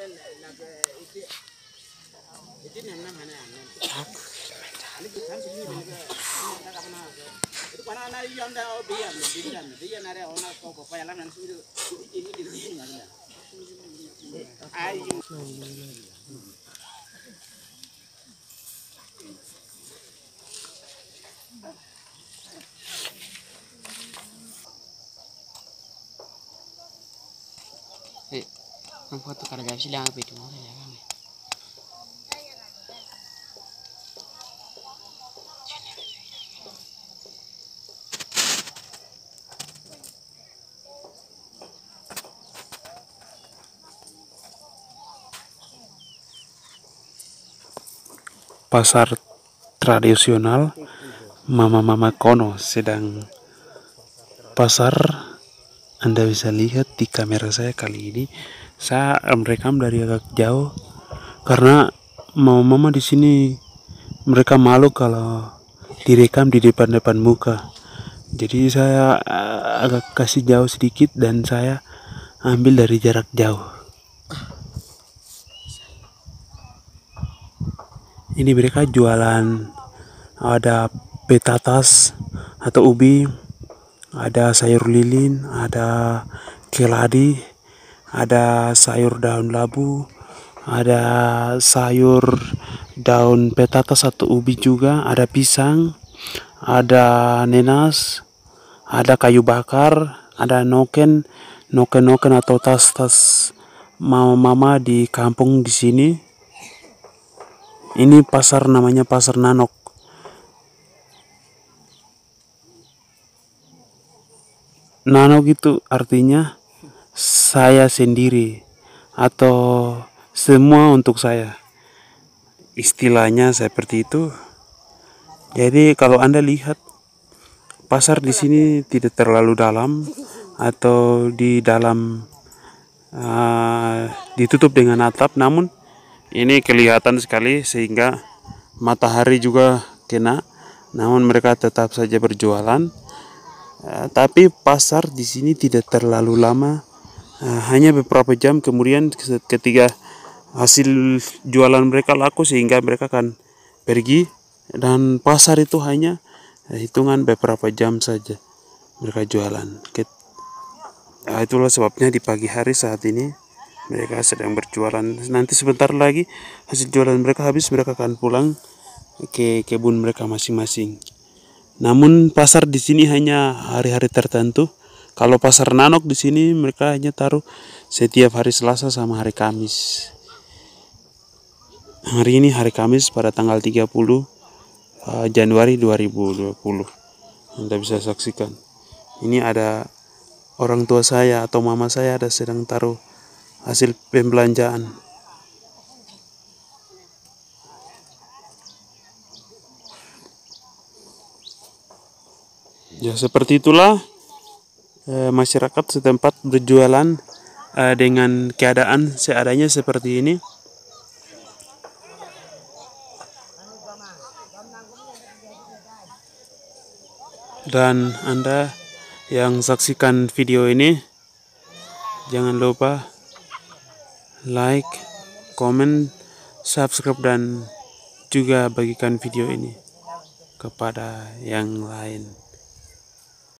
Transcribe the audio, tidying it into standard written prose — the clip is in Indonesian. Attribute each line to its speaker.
Speaker 1: Ang foto karagam sila ang pito mo kaya kami.
Speaker 2: Pasar tradisional mama-mama kono sedang pasar. Anda bisa lihat di kamera saya kali ini. Saya merekam dari agak jauh karena mama-mama di sini mereka malu kalau direkam di depan-depan muka. Jadi saya agak kasih jauh sedikit dan saya ambil dari jarak jauh. Ini mereka jualan, ada petatas atau ubi, ada sayur lilin, ada keladi, ada sayur daun labu, ada sayur daun petatas atau ubi juga, ada pisang, ada nenas, ada kayu bakar, ada noken atau tas-tas mama-mama di kampung di sini. Ini pasar namanya Pasar Nanok. Nanok itu artinya saya sendiri atau semua untuk saya. Istilahnya seperti itu. Jadi kalau Anda lihat pasar di sini tidak terlalu dalam atau di dalam ditutup dengan atap, namun ini kelihatan sekali sehingga matahari juga kena, namun mereka tetap saja berjualan. Tapi pasar di sini tidak terlalu lama, hanya beberapa jam kemudian ketika hasil jualan mereka laku sehingga mereka akan pergi, dan pasar itu hanya hitungan beberapa jam saja mereka jualan. Itulah sebabnya di pagi hari saat ini mereka sedang berjualan. Nanti sebentar lagi hasil jualan mereka habis, mereka akan pulang ke kebun mereka masing-masing. Namun pasar di sini hanya hari-hari tertentu. Kalau pasar Nanok di sini mereka hanya taruh setiap hari Selasa sama hari Kamis. Hari ini hari Kamis pada tanggal 30 Januari 2020. Anda bisa saksikan. Ini ada orang tua saya atau mama saya ada sedang taruh hasil pembelanjaan. Ya seperti itulah masyarakat setempat berjualan dengan keadaan seadanya seperti ini. Dan Anda yang saksikan video ini, jangan lupa like, komen, subscribe, dan juga bagikan video ini kepada yang lain.